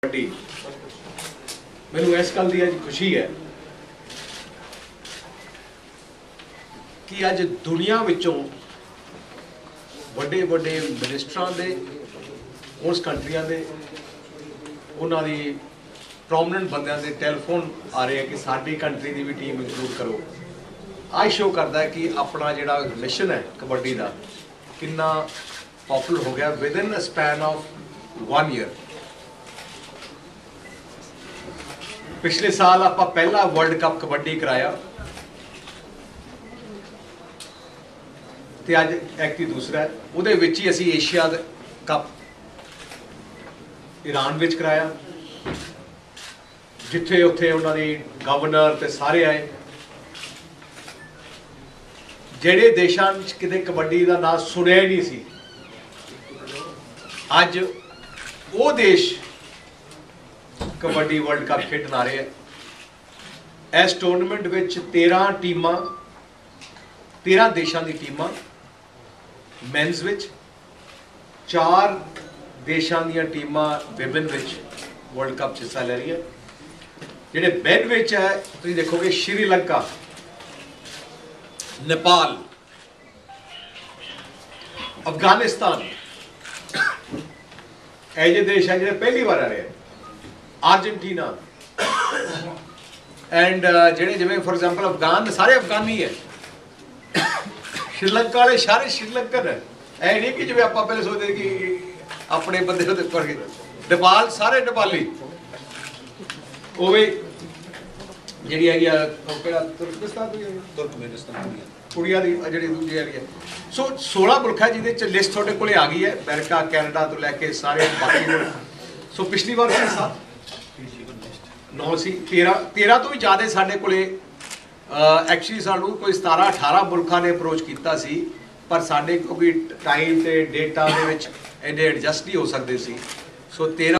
मैनू इस गल की अज खुशी है कि अज दुनिया विचों बड़े बड़े मिनिस्टरां दे उस कंट्रियां दे उन्हां दी प्रोमिनेंट बंदियां दे टैलीफोन आ रहे हैं कि साडी कंट्री की भी टीम इंक्लूड करो। आज शो करता है कि अपना जिहड़ा मिशन है कबड्डी का कितना पॉपुलर हो गया within a span of 1 year. पिछले साल आप पहला वर्ल्ड कप कबड्डी कराया ते अज एक्टी दूसरा है उहदे विच ही असी एशिया कप ईरान विच कराया जिथे उत्थे उन्होंने गवर्नर ते सारे आए। जेड़े देशां किते कबड्डी का नाम सुनिया ही नहीं सी अज वो देश कबड्डी वर्ल्ड कप खेडन आ रहे हैं। इस टूरनामेंट विच 13 टीमां 13 देशों की टीमां मेन्स विच 4 देशों दी टीमां विमेन विच वर्ल्ड कप हिस्सा ले रही है। जिहड़े मेन विच है तुसीं देखोगे श्रीलंका नेपाल अफगानिस्तान ऐसे देश है जिहड़े पहली बार आ रहे हैं। अर्जेंटीना एंड जेडे जिवें फॉर एग्जाम्पल अफगान सारे अफगानी है श्रीलंका वाले सारे श्रीलंकन है। ऐ नहीं कि जिवें आप पहले सोचते कि अपने बंदे पर नेपाल सारे नेपाली वो भी जी है तुर्कमेनिस्तान कुड़िया जी दूजी वाली है। सो 16 मुल्क है जिहदे च लिस्ट थोड़े को आ गई है अमेरिका कैनेडा तो लैके सारे बाकी मुल्क। सो पिछली बार 9 सी 13 तो भी ज़्यादा साढ़े को एक्चुअली सानू कोई 17-18 मुल्कों ने अप्रोच किया सी पर साढ़े क्योंकि टाइम ते डेटा दे विच इन्ने एडजस्ट नहीं हो सकते सी। सो 13